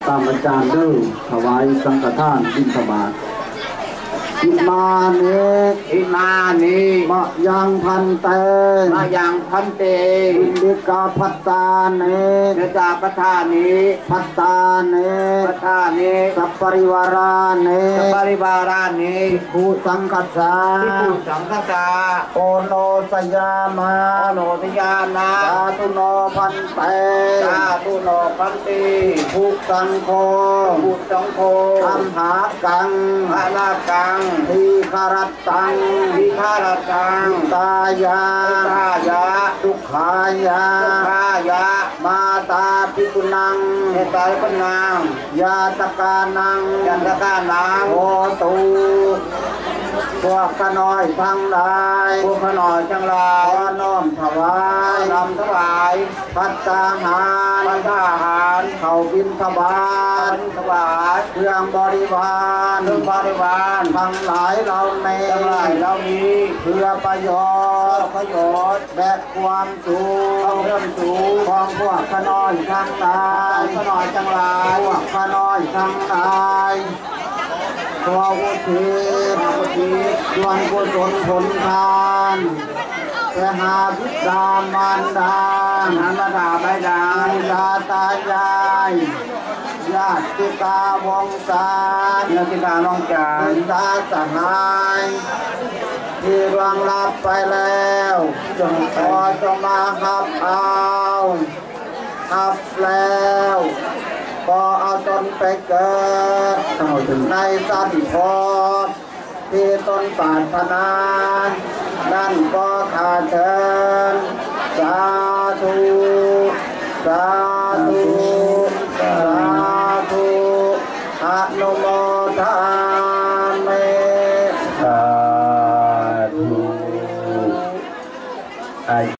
ตามอาจารย์เด้อถวายสังฆทานบิณฑบาตอิมานิมะยังพันเตอินดิกาพัตตาเนพัตตาเนสัพปริวาราเนภูสังคัสสาโอโนสยามาสาธุโนพันเตภูสังโฆอัมหากังทีคารตังตายาสุขายมาตาปิตุนังยาตกานังโหตุพวกขน้อยทั้งหลายขอน้อมถวายภัตตาหารเข้าบิณฑบาตเครื่องบริวารทั้งหลายเรามีเพื่อประโยชน์และความสุขของพวกขน้อยทั้งหลายพวกขน้อยทั้งหลายขออุทิศส่วนกุศลผลทานแก่หาบิดามารดาบิดาตายายญาติกาวงศาบิดาสหายที่ร่วงลับไปแล้วขอจงมาหับแล้วก็เอาตนไปเกิดในสันพบที่ตนปรารถนานั่นก็ขาดเชิญสาธุอนุโมทามิสาธุ